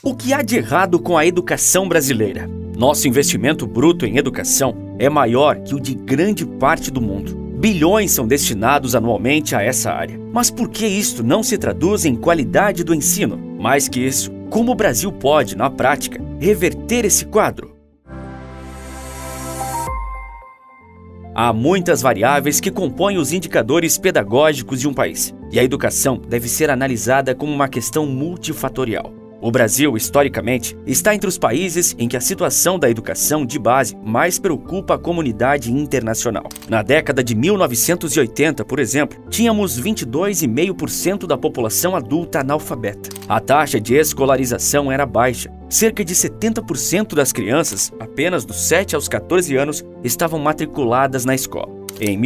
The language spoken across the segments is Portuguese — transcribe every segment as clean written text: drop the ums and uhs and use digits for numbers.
O que há de errado com a educação brasileira? Nosso investimento bruto em educação é maior que o de grande parte do mundo. Bilhões são destinados anualmente a essa área. Mas por que isto não se traduz em qualidade do ensino? Mais que isso, como o Brasil pode, na prática, reverter esse quadro? Há muitas variáveis que compõem os indicadores pedagógicos de um país, e a educação deve ser analisada como uma questão multifatorial. O Brasil, historicamente, está entre os países em que a situação da educação de base mais preocupa a comunidade internacional. Na década de 1980, por exemplo, tínhamos 22,5% da população adulta analfabeta. A taxa de escolarização era baixa. Cerca de 70% das crianças, apenas dos 7 aos 14 anos, estavam matriculadas na escola. Em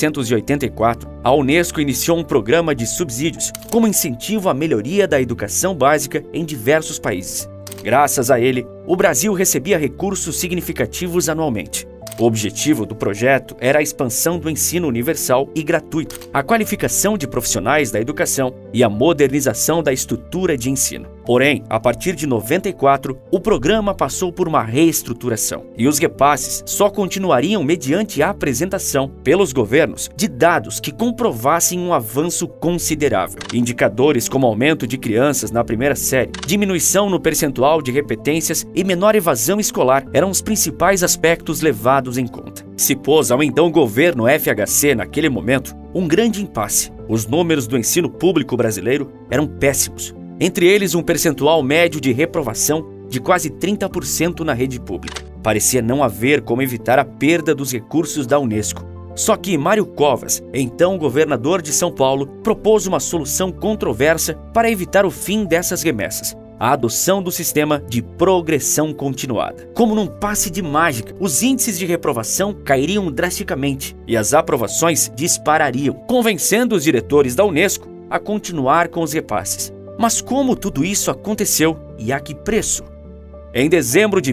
1984, a Unesco iniciou um programa de subsídios como incentivo à melhoria da educação básica em diversos países. Graças a ele, o Brasil recebia recursos significativos anualmente. O objetivo do projeto era a expansão do ensino universal e gratuito, a qualificação de profissionais da educação e a modernização da estrutura de ensino. Porém, a partir de 94, o programa passou por uma reestruturação e os repasses só continuariam mediante a apresentação pelos governos de dados que comprovassem um avanço considerável. Indicadores como aumento de crianças na primeira série, diminuição no percentual de repetências e menor evasão escolar eram os principais aspectos levados em conta. Se pôs ao então governo FHC, naquele momento, um grande impasse. Os números do ensino público brasileiro eram péssimos. Entre eles, um percentual médio de reprovação de quase 30% na rede pública. Parecia não haver como evitar a perda dos recursos da Unesco. Só que Mário Covas, então governador de São Paulo, propôs uma solução controversa para evitar o fim dessas remessas: a adoção do sistema de progressão continuada. Como num passe de mágica, os índices de reprovação cairiam drasticamente e as aprovações disparariam, convencendo os diretores da Unesco a continuar com os repasses. Mas como tudo isso aconteceu e a que preço? Em dezembro de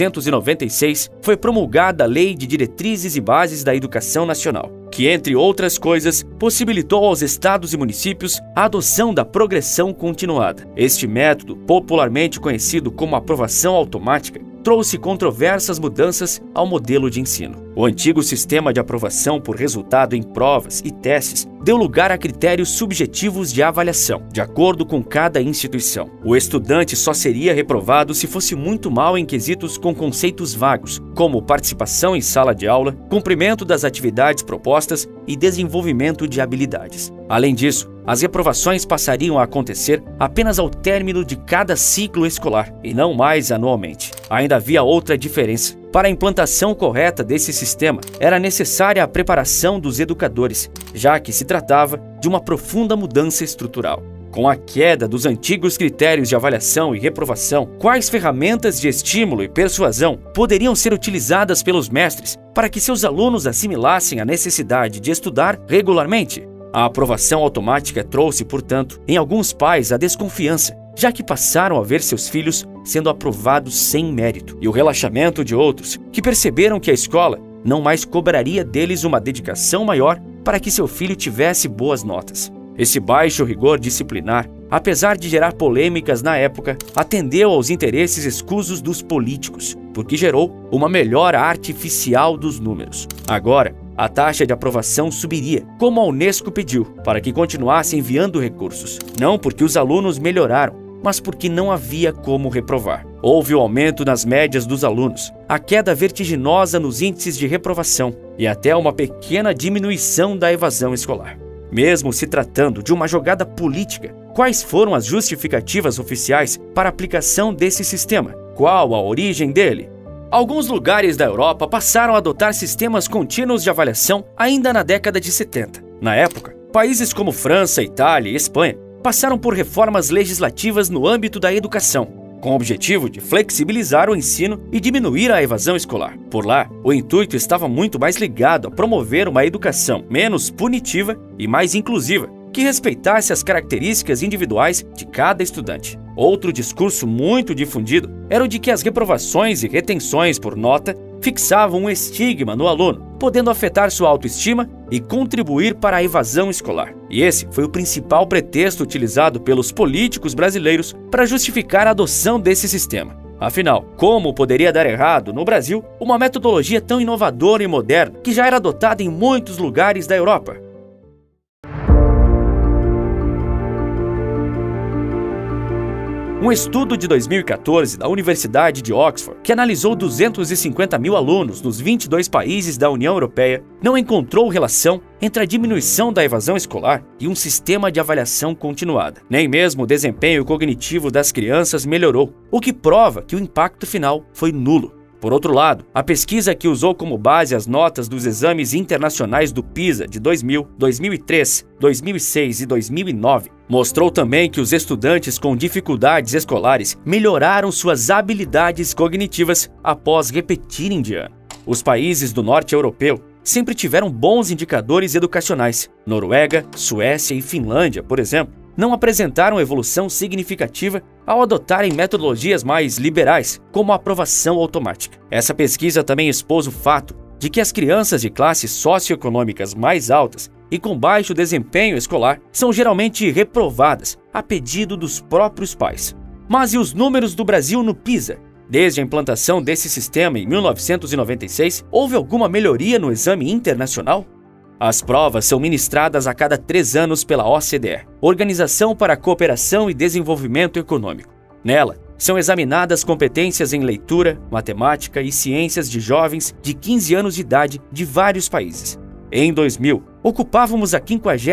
1996, foi promulgada a Lei de Diretrizes e Bases da Educação Nacional, que, entre outras coisas, possibilitou aos estados e municípios a adoção da progressão continuada. Este método, popularmente conhecido como aprovação automática, trouxe controversas mudanças ao modelo de ensino. O antigo sistema de aprovação por resultado em provas e testes deu lugar a critérios subjetivos de avaliação, de acordo com cada instituição. O estudante só seria reprovado se fosse muito mal em quesitos com conceitos vagos, como participação em sala de aula, cumprimento das atividades propostas e desenvolvimento de habilidades. Além disso, as reprovações passariam a acontecer apenas ao término de cada ciclo escolar, e não mais anualmente. Ainda havia outra diferença. Para a implantação correta desse sistema, era necessária a preparação dos educadores, já que se tratava de uma profunda mudança estrutural. Com a queda dos antigos critérios de avaliação e reprovação, quais ferramentas de estímulo e persuasão poderiam ser utilizadas pelos mestres para que seus alunos assimilassem a necessidade de estudar regularmente? A aprovação automática trouxe, portanto, em alguns pais a desconfiança, já que passaram a ver seus filhos sendo aprovados sem mérito, e o relaxamento de outros, que perceberam que a escola não mais cobraria deles uma dedicação maior para que seu filho tivesse boas notas. Esse baixo rigor disciplinar, apesar de gerar polêmicas na época, atendeu aos interesses escusos dos políticos, porque gerou uma melhora artificial dos números. Agora, a taxa de aprovação subiria, como a Unesco pediu, para que continuasse enviando recursos. Não porque os alunos melhoraram, mas porque não havia como reprovar. Houve o aumento nas médias dos alunos, a queda vertiginosa nos índices de reprovação e até uma pequena diminuição da evasão escolar. Mesmo se tratando de uma jogada política, quais foram as justificativas oficiais para a aplicação desse sistema? Qual a origem dele? Alguns lugares da Europa passaram a adotar sistemas contínuos de avaliação ainda na década de 70. Na época, países como França, Itália e Espanha passaram por reformas legislativas no âmbito da educação, com o objetivo de flexibilizar o ensino e diminuir a evasão escolar. Por lá, o intuito estava muito mais ligado a promover uma educação menos punitiva e mais inclusiva, que respeitasse as características individuais de cada estudante. Outro discurso muito difundido era o de que as reprovações e retenções por nota fixavam um estigma no aluno, podendo afetar sua autoestima e contribuir para a evasão escolar. E esse foi o principal pretexto utilizado pelos políticos brasileiros para justificar a adoção desse sistema. Afinal, como poderia dar errado no Brasil uma metodologia tão inovadora e moderna que já era adotada em muitos lugares da Europa? Um estudo de 2014 da Universidade de Oxford, que analisou 250 mil alunos nos 22 países da União Europeia, não encontrou relação entre a diminuição da evasão escolar e um sistema de avaliação continuada. Nem mesmo o desempenho cognitivo das crianças melhorou, o que prova que o impacto final foi nulo. Por outro lado, a pesquisa que usou como base as notas dos exames internacionais do PISA de 2000, 2003, 2006 e 2009 mostrou também que os estudantes com dificuldades escolares melhoraram suas habilidades cognitivas após repetirem de ano. Os países do norte europeu sempre tiveram bons indicadores educacionais. Noruega, Suécia e Finlândia, por exemplo, não apresentaram evolução significativa ao adotarem metodologias mais liberais, como a aprovação automática. Essa pesquisa também expôs o fato de que as crianças de classes socioeconômicas mais altas e com baixo desempenho escolar são geralmente reprovadas a pedido dos próprios pais. Mas e os números do Brasil no PISA? Desde a implantação desse sistema em 1996, houve alguma melhoria no exame internacional? As provas são ministradas a cada 3 anos pela OCDE, Organização para a Cooperação e Desenvolvimento Econômico. Nela, são examinadas competências em leitura, matemática e ciências de jovens de 15 anos de idade de vários países. Em 2000, ocupávamos a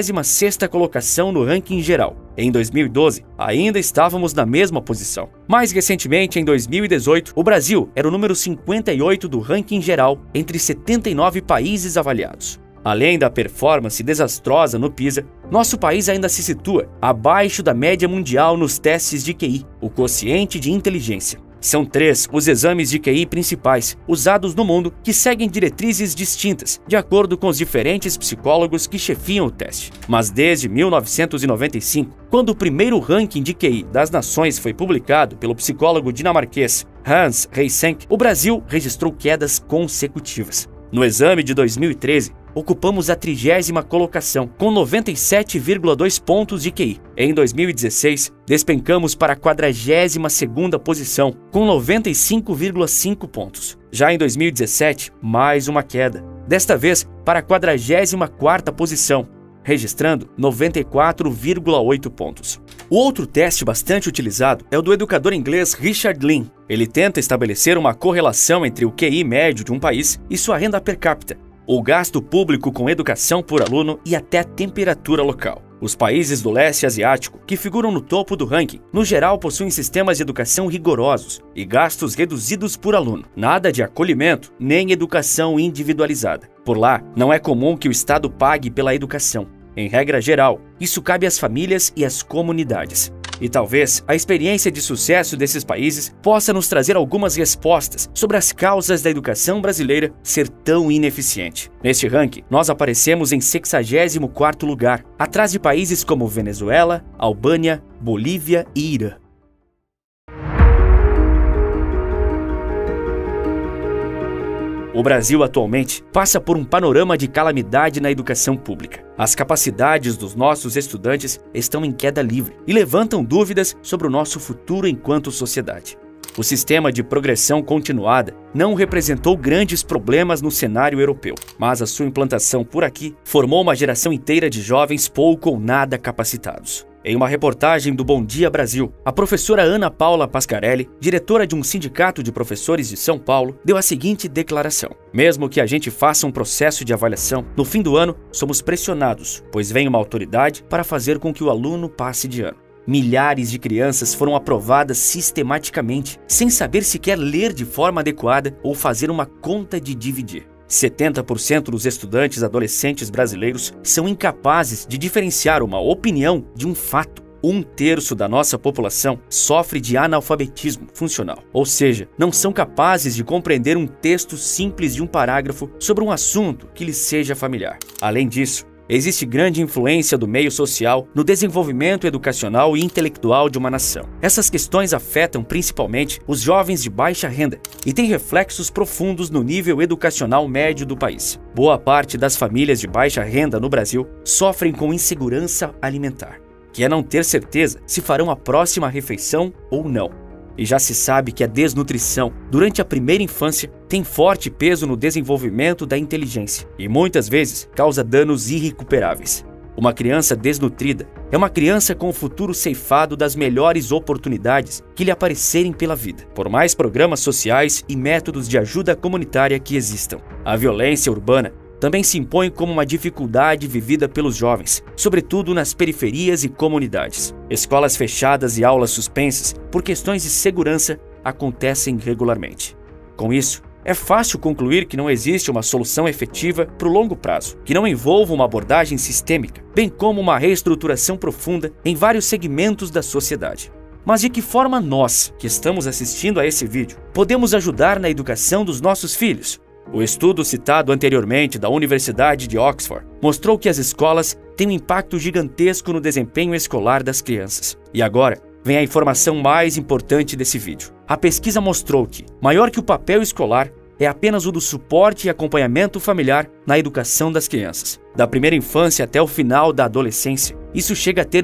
56ª colocação no ranking geral. Em 2012, ainda estávamos na mesma posição. Mais recentemente, em 2018, o Brasil era o número 58 do ranking geral entre 79 países avaliados. Além da performance desastrosa no PISA, nosso país ainda se situa abaixo da média mundial nos testes de QI, o quociente de inteligência. São 3 os exames de QI principais usados no mundo que seguem diretrizes distintas, de acordo com os diferentes psicólogos que chefiam o teste. Mas desde 1995, quando o primeiro ranking de QI das nações foi publicado pelo psicólogo dinamarquês Hans Eysenck, o Brasil registrou quedas consecutivas. No exame de 2013, ocupamos a 30ª colocação, com 97,2 pontos de QI. Em 2016, despencamos para a 42ª posição, com 95,5 pontos. Já em 2017, mais uma queda, desta vez para a 44ª posição, registrando 94,8 pontos. O outro teste bastante utilizado é o do educador inglês Richard Lean. Ele tenta estabelecer uma correlação entre o QI médio de um país e sua renda per capita, o gasto público com educação por aluno e até a temperatura local. Os países do leste asiático, que figuram no topo do ranking, no geral possuem sistemas de educação rigorosos e gastos reduzidos por aluno. Nada de acolhimento, nem educação individualizada. Por lá, não é comum que o Estado pague pela educação. Em regra geral, isso cabe às famílias e às comunidades. E talvez a experiência de sucesso desses países possa nos trazer algumas respostas sobre as causas da educação brasileira ser tão ineficiente. Neste ranking, nós aparecemos em 64º lugar, atrás de países como Venezuela, Albânia, Bolívia e Irã. O Brasil atualmente passa por um panorama de calamidade na educação pública. As capacidades dos nossos estudantes estão em queda livre e levantam dúvidas sobre o nosso futuro enquanto sociedade. O sistema de progressão continuada não representou grandes problemas no cenário europeu, mas a sua implantação por aqui formou uma geração inteira de jovens pouco ou nada capacitados. Em uma reportagem do Bom Dia Brasil, a professora Ana Paula Pascarelli, diretora de um sindicato de professores de São Paulo, deu a seguinte declaração: mesmo que a gente faça um processo de avaliação, no fim do ano somos pressionados, pois vem uma autoridade para fazer com que o aluno passe de ano. Milhares de crianças foram aprovadas sistematicamente, sem saber sequer ler de forma adequada ou fazer uma conta de dividir. 70% dos estudantes adolescentes brasileiros são incapazes de diferenciar uma opinião de um fato. 1/3 da nossa população sofre de analfabetismo funcional, ou seja, não são capazes de compreender um texto simples de um parágrafo sobre um assunto que lhes seja familiar. Além disso, existe grande influência do meio social no desenvolvimento educacional e intelectual de uma nação. Essas questões afetam principalmente os jovens de baixa renda e têm reflexos profundos no nível educacional médio do país. Boa parte das famílias de baixa renda no Brasil sofrem com insegurança alimentar, que é não ter certeza se farão a próxima refeição ou não. E já se sabe que a desnutrição durante a primeira infância tem forte peso no desenvolvimento da inteligência e muitas vezes causa danos irrecuperáveis. Uma criança desnutrida é uma criança com o futuro ceifado das melhores oportunidades que lhe aparecerem pela vida, por mais programas sociais e métodos de ajuda comunitária que existam. A violência urbana também se impõe como uma dificuldade vivida pelos jovens, sobretudo nas periferias e comunidades. Escolas fechadas e aulas suspensas por questões de segurança acontecem regularmente. Com isso, é fácil concluir que não existe uma solução efetiva para o longo prazo, que não envolva uma abordagem sistêmica, bem como uma reestruturação profunda em vários segmentos da sociedade. Mas de que forma nós, que estamos assistindo a esse vídeo, podemos ajudar na educação dos nossos filhos? O estudo citado anteriormente da Universidade de Oxford mostrou que as escolas têm um impacto gigantesco no desempenho escolar das crianças. E agora, vem a informação mais importante desse vídeo. A pesquisa mostrou que, maior que o papel escolar, é apenas o do suporte e acompanhamento familiar na educação das crianças. Da primeira infância até o final da adolescência, isso chega a ter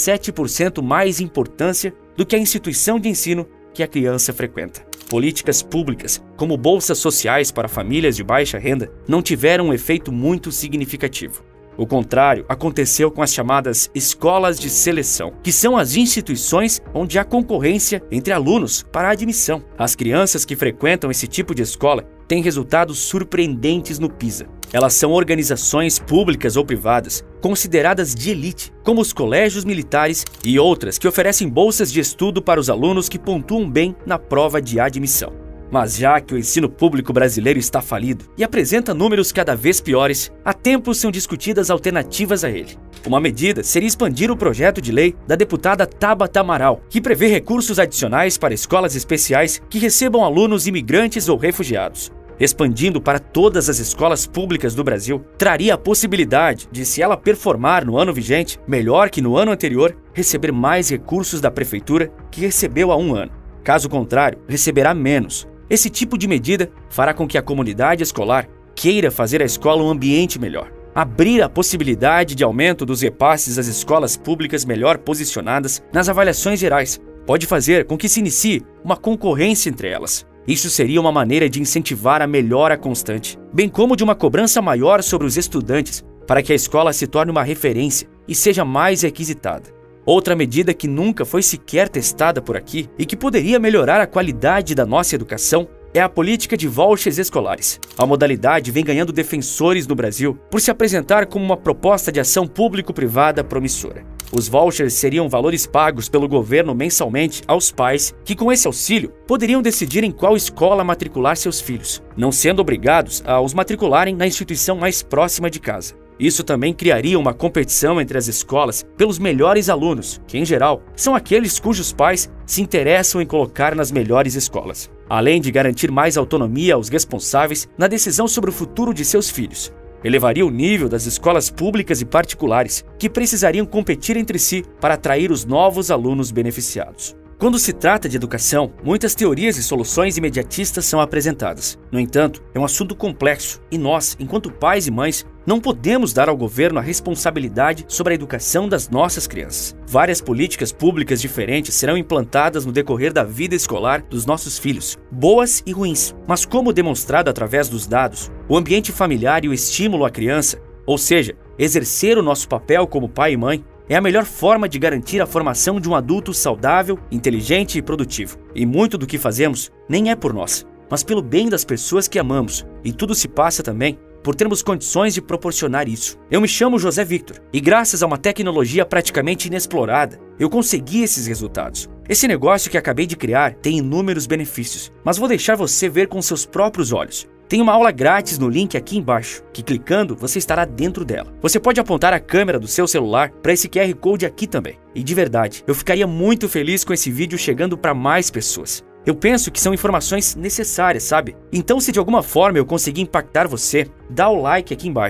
17% mais importância do que a instituição de ensino que a criança frequenta. Políticas públicas, como bolsas sociais para famílias de baixa renda, não tiveram um efeito muito significativo. O contrário aconteceu com as chamadas escolas de seleção, que são as instituições onde há concorrência entre alunos para a admissão. As crianças que frequentam esse tipo de escola têm resultados surpreendentes no PISA. Elas são organizações públicas ou privadas, consideradas de elite, como os colégios militares e outras que oferecem bolsas de estudo para os alunos que pontuam bem na prova de admissão. Mas já que o ensino público brasileiro está falido e apresenta números cada vez piores, há tempos são discutidas alternativas a ele. Uma medida seria expandir o projeto de lei da deputada Tabata Amaral, que prevê recursos adicionais para escolas especiais que recebam alunos imigrantes ou refugiados. Expandindo para todas as escolas públicas do Brasil, traria a possibilidade de, se ela performar no ano vigente melhor que no ano anterior, receber mais recursos da prefeitura que recebeu há um ano. Caso contrário, receberá menos. Esse tipo de medida fará com que a comunidade escolar queira fazer a escola um ambiente melhor. Abrir a possibilidade de aumento dos repasses às escolas públicas melhor posicionadas nas avaliações gerais pode fazer com que se inicie uma concorrência entre elas. Isso seria uma maneira de incentivar a melhora constante, bem como de uma cobrança maior sobre os estudantes para que a escola se torne uma referência e seja mais requisitada. Outra medida que nunca foi sequer testada por aqui e que poderia melhorar a qualidade da nossa educação é a política de vouchers escolares. A modalidade vem ganhando defensores no Brasil por se apresentar como uma proposta de ação público-privada promissora. Os vouchers seriam valores pagos pelo governo mensalmente aos pais que, com esse auxílio, poderiam decidir em qual escola matricular seus filhos, não sendo obrigados a os matricularem na instituição mais próxima de casa. Isso também criaria uma competição entre as escolas pelos melhores alunos, que, em geral, são aqueles cujos pais se interessam em colocar nas melhores escolas, além de garantir mais autonomia aos responsáveis na decisão sobre o futuro de seus filhos. Elevaria o nível das escolas públicas e particulares, que precisariam competir entre si para atrair os novos alunos beneficiados. Quando se trata de educação, muitas teorias e soluções imediatistas são apresentadas. No entanto, é um assunto complexo e nós, enquanto pais e mães, não podemos dar ao governo a responsabilidade sobre a educação das nossas crianças. Várias políticas públicas diferentes serão implantadas no decorrer da vida escolar dos nossos filhos, boas e ruins. Mas como demonstrado através dos dados, o ambiente familiar e o estímulo à criança, ou seja, exercer o nosso papel como pai e mãe, é a melhor forma de garantir a formação de um adulto saudável, inteligente e produtivo. E muito do que fazemos nem é por nós, mas pelo bem das pessoas que amamos. E tudo se passa também por termos condições de proporcionar isso. Eu me chamo José Victor e, graças a uma tecnologia praticamente inexplorada, eu consegui esses resultados. Esse negócio que acabei de criar tem inúmeros benefícios, mas vou deixar você ver com seus próprios olhos. Tem uma aula grátis no link aqui embaixo, que clicando você estará dentro dela. Você pode apontar a câmera do seu celular para esse QR Code aqui também. E de verdade, eu ficaria muito feliz com esse vídeo chegando para mais pessoas. Eu penso que são informações necessárias, sabe? Então, se de alguma forma eu conseguir impactar você, dá o like aqui embaixo.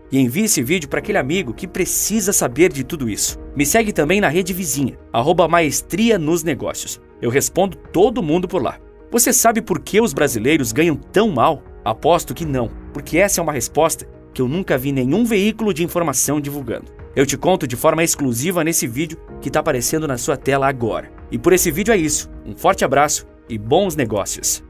e envie esse vídeo para aquele amigo que precisa saber de tudo isso. Me segue também na rede vizinha, @maestria nos negócios. Eu respondo todo mundo por lá. Você sabe por que os brasileiros ganham tão mal? Aposto que não, porque essa é uma resposta que eu nunca vi nenhum veículo de informação divulgando. Eu te conto de forma exclusiva nesse vídeo que está aparecendo na sua tela agora. E por esse vídeo é isso. Um forte abraço e bons negócios!